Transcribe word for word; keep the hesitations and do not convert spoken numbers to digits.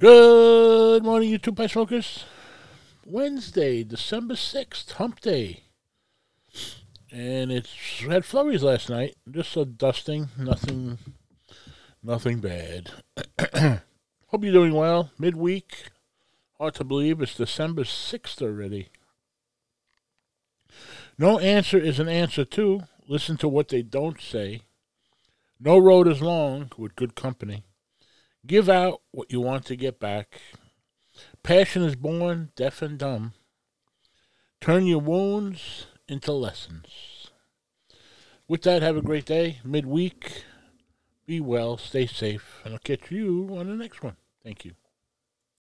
Good morning, you two pie smokers. Wednesday, December sixth, hump day. And it's had flurries last night. Just a dusting, nothing nothing bad. Hope you're doing well. Midweek. Hard to believe it's December sixth already. No answer is an answer too. Listen to what they don't say. No road is long with good company. Give out what you want to get back. Passion is born deaf and dumb. Turn your wounds into lessons. With that, have a great day. Midweek. Be well, stay safe, and I'll catch you on the next one. Thank you.